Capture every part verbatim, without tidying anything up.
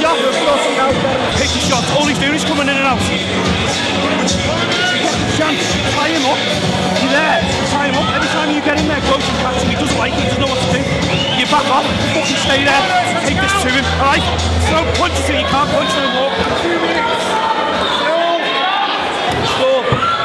stop. Take your shots. All he's doing is coming in and out. Get the chance. Tie him up. You're there. Tie him up. Every time you get in there, close and catch him. He doesn't like it. He doesn't know what to do. You back off. Fucking stay there. Take this to him. All right? Throw punches so you can't punch no more. Two minutes. Score.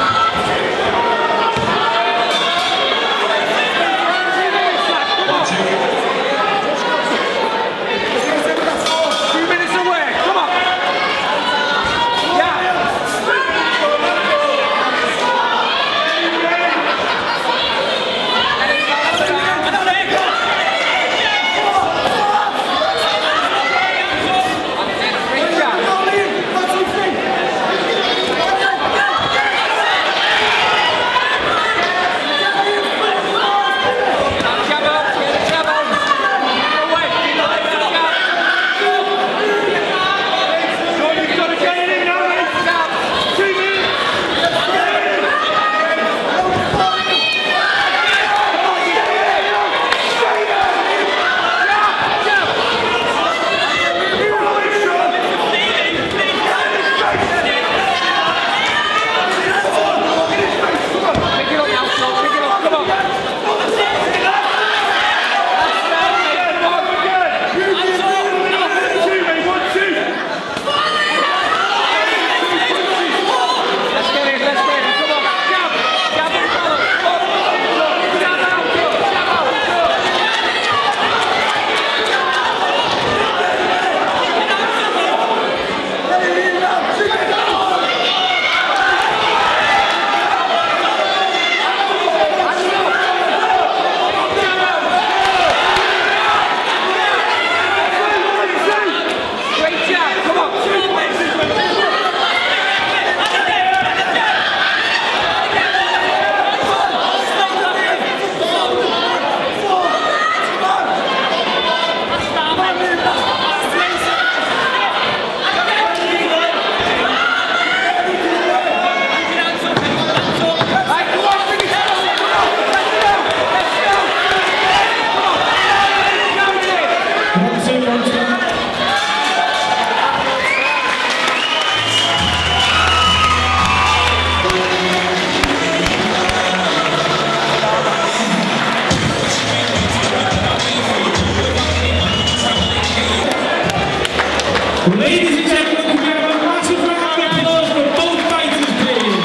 Ladies and gentlemen, can we have a massive round of applause for both fighters, please?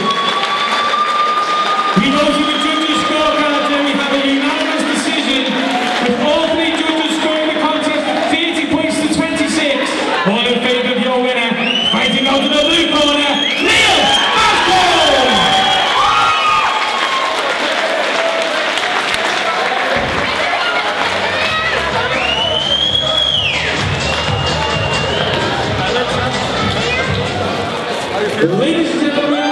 We go to the judges' scorecards and we have a unanimous decision with all three judges scoring the contest thirty points to twenty-six. All in favour of your winner, fighting out of the blue corner, Neil Bascombe! Ladies and gentlemen,